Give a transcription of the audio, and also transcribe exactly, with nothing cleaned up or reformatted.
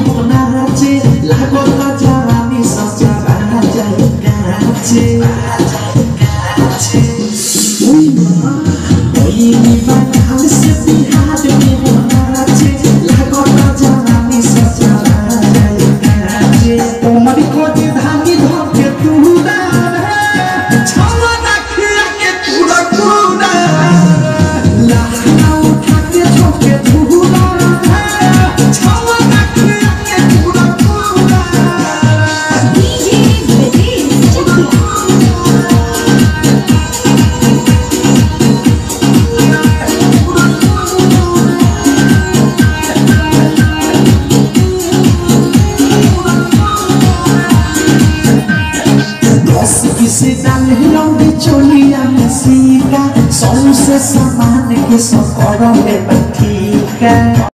होना चे लागो ना जवानी सच्चा बना जाए काचे ओई मां ओई बात हमसे बिहार में होना चे लागो ना जवानी सच्चा बना जाए काचे तुम्हारी कोटी धानी धोके तू ना छावा ना खिया के पूरा पूरा लाना उठा के ठोके तू ना किसी डाले लंबी चोलिया में सीका सौ से सामान के सौ करोड़ में बठी का